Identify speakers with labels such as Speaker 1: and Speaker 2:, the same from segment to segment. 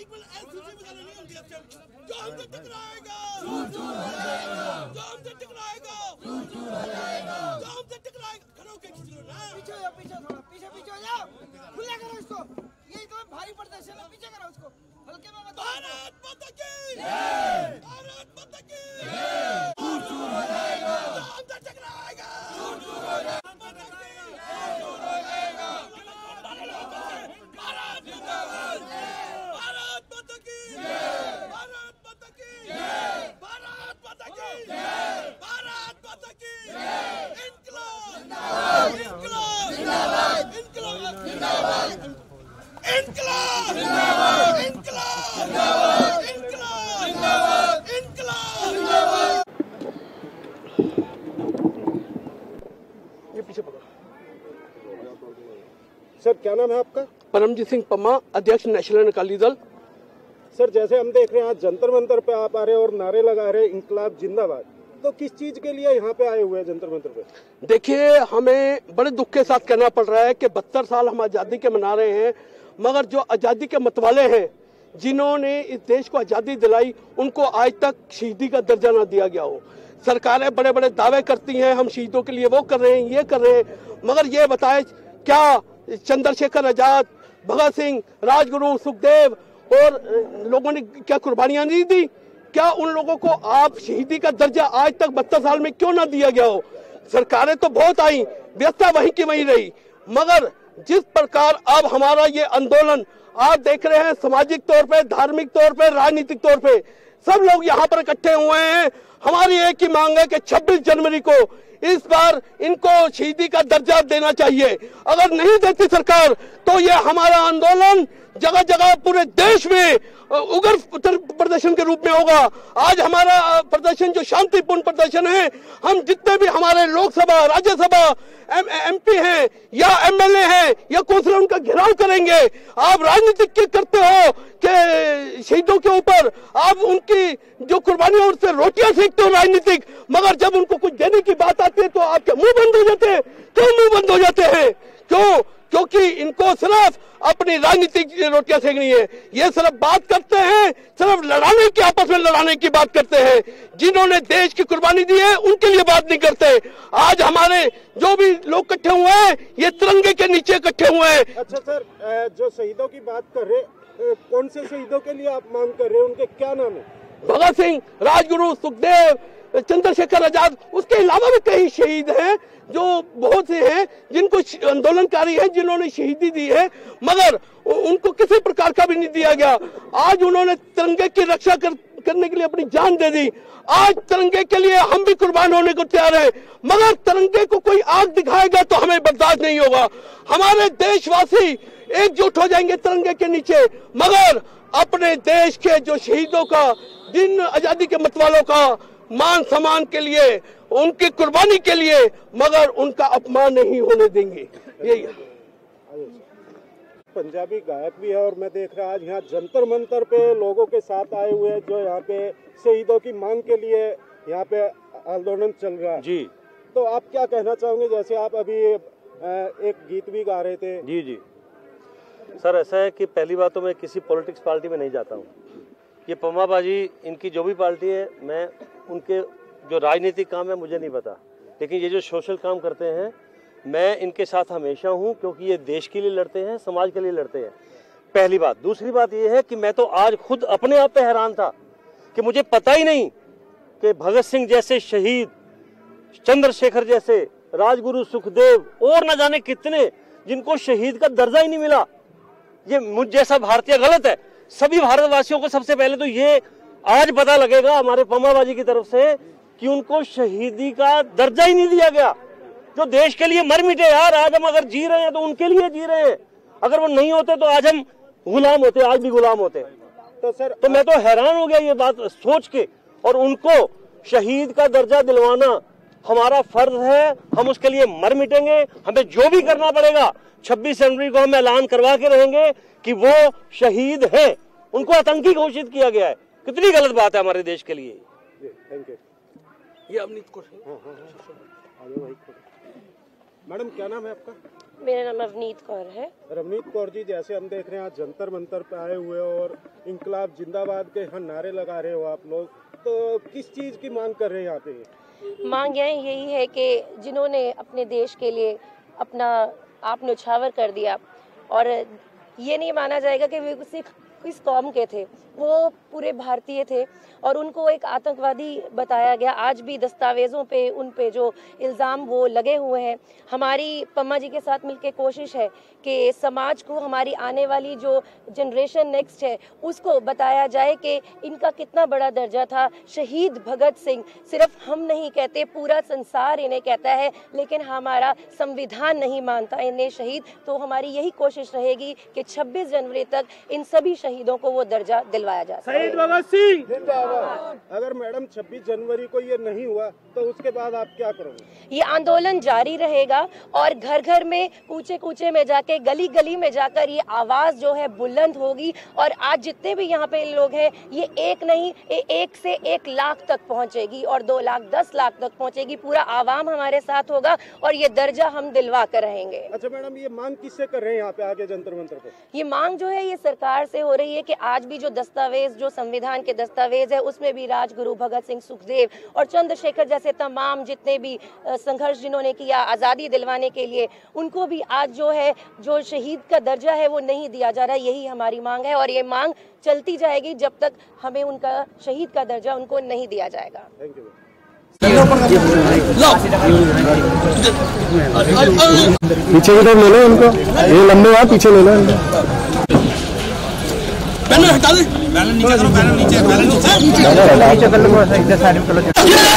Speaker 1: बिल्कुल एनसीसी वगैरह नहीं होंगी अब जो हमसे टकराएगा जो हमसे टकराएगा जो हमसे टकराएगा खड़े होके खींच लो ना।
Speaker 2: पीछे हो जाओ, पीछे थोड़ा पीछे हो जाओ, खुला करो इसको, ये इतना भारी प्रदर्शन है, पीछे करो उसको, हल्के में मत।
Speaker 1: भारत माता की जय, भारत माता की जय। चूर हो जाएगा जो हमसे टकराएगा, चूर हो जाएगा माता की चूर हो जाएगा। भारत जिंदाबाद, भारत माता की जय, भारत माता की जय, भारत माता की जय, भारत माता की जय। इनकलाब जिंदाबाद, इनकलाब जिंदाबाद, इनकलाब जिंदाबाद, इनकलाब जिंदाबाद, इनकलाब जिंदाबाद, इनकलाब जिंदाबाद, इनकलाब जिंदाबाद।
Speaker 3: ये पीछे पकड़ो।
Speaker 4: सर क्या नाम है आपका?
Speaker 3: परमजीत सिंह पम्मा, अध्यक्ष नेशनल अकाली दल।
Speaker 4: सर जैसे हम देख रहे हैं आज जंतर मंतर पे आप आ रहे हैं और नारे लगा रहे हैं इंकलाब जिंदाबाद, तो किस चीज के लिए यहाँ पे आए हुए हैं जंतर मंतर पे?
Speaker 3: देखिए, हमें बड़े दुख के साथ कहना पड़ रहा है कि 72 साल हम आज़ादी के मना रहे हैं, मगर जो आज़ादी के मतवाले हैं, जिन्होंने इस देश को आज़ादी दिलाई, उनको आज तक शहीदी का दर्जा ना दिया गया हो। सरकारें बड़े बड़े दावे करती हैं, हम शहीदों के लिए वो कर रहे हैं, ये कर रहे हैं, मगर ये बताएं क्या चंद्रशेखर आजाद, भगत सिंह, राजगुरु, सुखदेव और लोगों ने क्या कुर्बानियां नहीं दी? क्या उन लोगों को आप शहीदी का दर्जा आज तक 72 साल में क्यों ना दिया गया हो? सरकारें तो बहुत आई, व्यवस्था वहीं की वहीं रही, मगर जिस प्रकार अब हमारा ये आंदोलन आप देख रहे हैं, सामाजिक तौर पे, धार्मिक तौर पे, राजनीतिक तौर पे सब लोग यहाँ पर इकट्ठे हुए हैं। हमारी एक ही मांग है कि 26 जनवरी को इस बार इनको शहीदी का दर्जा देना चाहिए। अगर नहीं देती सरकार तो ये हमारा आंदोलन जगह जगह पूरे देश में उग्र प्रदर्शन के रूप में होगा। आज हमारा प्रदर्शन जो शांतिपूर्ण प्रदर्शन है, हम जितने भी हमारे लोकसभा, राज्यसभा एमपी हैं या एमएलए हैं या कौंसिलर, उनका घेराव करेंगे। आप राजनीतिक क्या करते हो कि शहीदों के ऊपर आप उनकी जो कुर्बानी है उससे रोटियां सेकते हो राजनीतिक, मगर जब उनको कुछ देने की बात आती है तो आपके मुंह बंद हो जाते हैं। क्यों मुंह बंद हो जाते हैं? क्यों? क्योंकि इनको सिर्फ अपनी राजनीतिक रोटियां सेकनी है। ये सिर्फ बात करते हैं, सिर्फ लड़ाने की, आपस में लड़ाने की बात करते हैं। जिन्होंने देश की कुर्बानी दी है उनके लिए बात नहीं करते। आज हमारे जो भी लोग इकट्ठे हुए हैं, ये तिरंगे के नीचे इकट्ठे हुए हैं।
Speaker 4: अच्छा सर, जो शहीदों की बात कर रहे, कौन से शहीदों के लिए आप मांग कर रहे हैं, उनके क्या नाम है?
Speaker 3: भगत सिंह, राजगुरु, सुखदेव, चंद्रशेखर आजाद, उसके अलावा भी कई शहीद हैं जो बहुत से हैं जिनको आंदोलनकारी हैं, जिन्होंने शहीदी दी है, मगर उनको किसी प्रकार का भी नहीं दिया गया। आज उन्होंने तिरंगे की रक्षा करने के लिए अपनी जान दे दी। आज तिरंगे के लिए हम भी कुर्बान होने को तैयार हैं, मगर तिरंगे को कोई आग दिखाएगा तो हमें बर्दाश्त नहीं होगा। हमारे देशवासी एकजुट हो जाएंगे तिरंगे के नीचे, मगर अपने देश के जो शहीदों का, जिन आजादी के मतवालों का मान सम्मान के लिए, उनकी कुर्बानी के लिए, मगर उनका अपमान नहीं होने देंगे। यही
Speaker 4: पंजाबी गायक भी है और मैं देख रहा आज यहाँ जंतर मंतर पे लोगों के साथ आए हुए हैं जो यहाँ पे शहीदों की मांग के लिए यहाँ पे आंदोलन चल रहा है।
Speaker 5: जी,
Speaker 4: तो आप क्या कहना चाहोगे? जैसे आप अभी एक गीत भी गा रहे थे।
Speaker 5: जी जी सर, ऐसा है कि पहली बात तो मैं किसी पॉलिटिक्स पार्टी में नहीं जाता हूँ। ये पम्मा बाजी, इनकी जो भी पार्टी है, मैं उनके जो राजनीतिक काम है मुझे नहीं पता, लेकिन ये जो सोशल काम करते हैं मैं इनके साथ हमेशा हूँ, क्योंकि ये देश के लिए लड़ते हैं, समाज के लिए लड़ते हैं। पहली बात। दूसरी बात ये है कि मैं तो आज खुद अपने आप पे हैरान था कि मुझे पता ही नहीं कि भगत सिंह जैसे शहीद, चंद्रशेखर जैसे, राजगुरु, सुखदेव और न जाने कितने, जिनको शहीद का दर्जा ही नहीं मिला। ये मुझ जैसा भारतीय गलत है। सभी भारतवासियों को सबसे पहले तो ये आज पता लगेगा हमारे पम्माबाजी की तरफ से कि उनको शहीदी का दर्जा ही नहीं दिया गया, जो देश के लिए मर मिटे। यार, आज हम अगर जी रहे हैं तो उनके लिए जी रहे हैं, अगर वो नहीं होते तो आज हम गुलाम होते, आज भी गुलाम होते।
Speaker 4: तो सर,
Speaker 5: तो मैं तो हैरान हो गया ये बात सोच के, और उनको शहीद का दर्जा दिलवाना हमारा फर्ज है, हम उसके लिए मर मिटेंगे। हमें जो भी करना पड़ेगा, 26 जनवरी को हम ऐलान करवा के रहेंगे कि वो शहीद हैं, उनको आतंकी घोषित किया गया है। कितनी गलत बात है हमारे देश के लिए।
Speaker 4: Thank you.
Speaker 3: ये अवनीत को
Speaker 4: मैडम क्या नाम है आपका?
Speaker 6: मेरा नाम अवनीत कौर है।
Speaker 4: रवनीत कौर जी, जैसे हम देख रहे हैं आज जंतर मंतर पे आए हुए और इंकलाब जिंदाबाद के यहाँ नारे लगा रहे हो आप लोग, तो किस चीज की मांग कर रहे हैं यहाँ पे?
Speaker 6: मांग यही है कि जिन्होंने अपने देश के लिए अपना आप न्यौछावर कर दिया और ये नहीं माना जाएगा कि वे किस कौम के थे, वो पूरे भारतीय थे और उनको एक आतंकवादी बताया गया। आज भी दस्तावेज़ों पे उन पे जो इल्ज़ाम वो लगे हुए हैं, हमारी पम्मा जी के साथ मिलकर कोशिश है कि समाज को, हमारी आने वाली जो जनरेशन नेक्स्ट है, उसको बताया जाए कि इनका कितना बड़ा दर्जा था। शहीद भगत सिंह सिर्फ हम नहीं कहते, पूरा संसार इन्हें कहता है, लेकिन हमारा संविधान नहीं मानता इन्हें शहीद। तो हमारी यही कोशिश रहेगी कि 26 जनवरी तक इन सभी शहीदों को वो दर्जा दिलवाया जा सके।
Speaker 4: शहीद भगत सिंह जिंदाबाद। अगर मैडम 26 जनवरी को ये नहीं हुआ तो उसके बाद आप क्या करोगे?
Speaker 6: ये आंदोलन जारी रहेगा और घर घर में, कूचे कूचे में जाके, गली गली में जाकर ये आवाज जो है बुलंद होगी। और आज जितने भी यहाँ पे लोग हैं, ये एक नहीं, 1 से 1 लाख तक पहुँचेगी और 2 लाख 10 लाख तक पहुँचेगी। पूरा आवाम हमारे साथ होगा और ये दर्जा हम दिलवा कर रहेंगे।
Speaker 4: अच्छा मैडम, ये मांग किससे कर रहे हैं यहाँ पे आगे जंतर मंतर पे?
Speaker 6: ये मांग जो है ये सरकार से हो रही है कि आज भी जो दस्तावेज, जो संविधान के दस्तावेज है, उसमें भी राजगुरु भगत सिंह, सुखदेव और चंद्रशेखर जैसे तमाम जितने भी संघर्ष जिन्होंने किया आज़ादी दिलवाने के लिए, उनको भी आज जो है, जो शहीद का दर्जा है वो नहीं दिया जा रहा। यही हमारी मांग है और ये मांग चलती जाएगी जब तक हमें उनका शहीद का दर्जा उनको नहीं दिया जाएगा।
Speaker 4: Thank you.
Speaker 7: पीछे की तरफ ले लो उनको, ये लंबे हैं, पीछे ले लो इनको।
Speaker 1: बैनर हटा दे, बैनर नीचे करो, बैनर नीचे, बैनर नीचे कर लो, इधर साइड में चलो।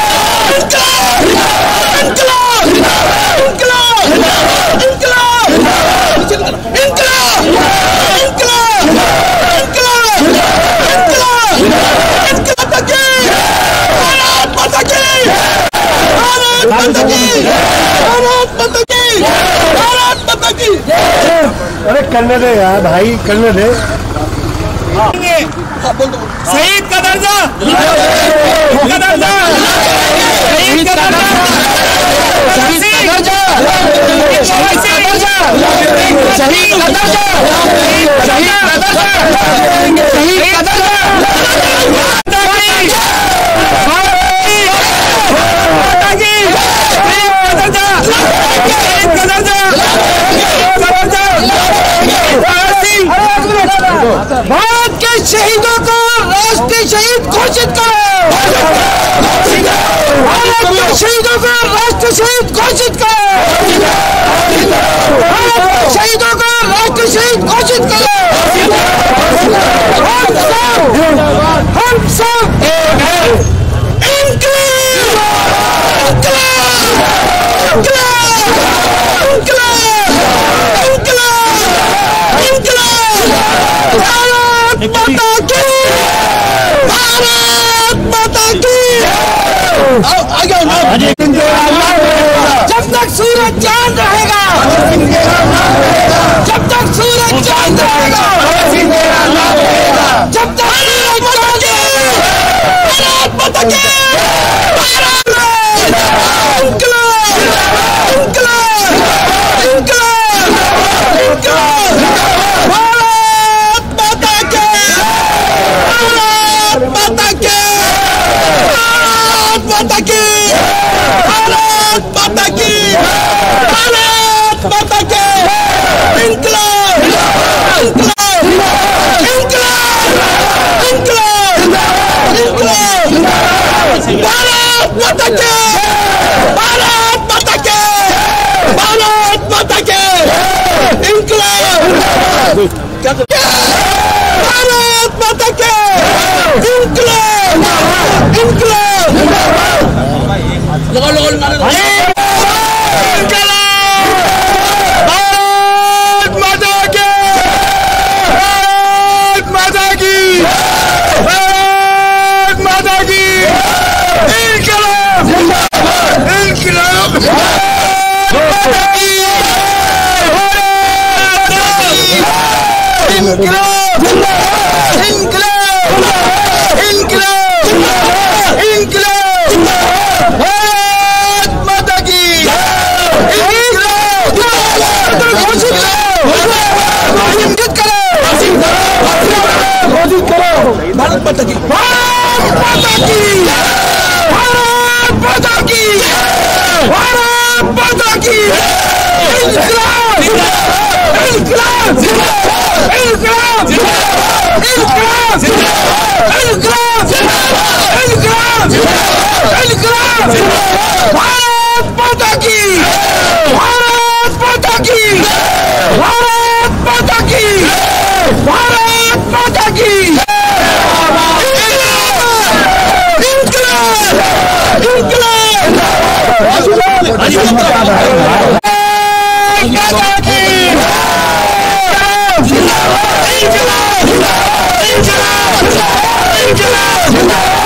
Speaker 7: अरे करने दे यार भाई, करने दे।
Speaker 1: शहीद का दर्जा, शहीद का दर्जा, शहीद का दर्जा, शहीद का दर्जा, शहीद का दर्जा, शहीद का दर्जा, शहीद का दर्जा, शहीद का दर्जा, भारत के शहीदों को राष्ट्रीय शहीद घोषित करो। भारत के शहीदों को राष्ट्रीय शहीद घोषित करो। भारत के शहीदों को राष्ट्रीय शहीद घोषित करो। हम सब एक हैं। इंकलाब, इंकलाब, जब तक सूरज चांद रहेगा, जब तक सूरज चांद रहेगा, जब तक सूरज चांद भारत माता की, भारत माता की, भारत माता की, भारत माता की। इंकलाब, इंकलाब, इंकलाब, इंकलाब, इंकलाब, इंकलाब, इंकलाब। भारत माता की, भारत माता की, भारत माता की, भारत माता की। इंकलाब, इंकलाब, इंकलाब, इंकलाब, इंकलाब, इंकलाब।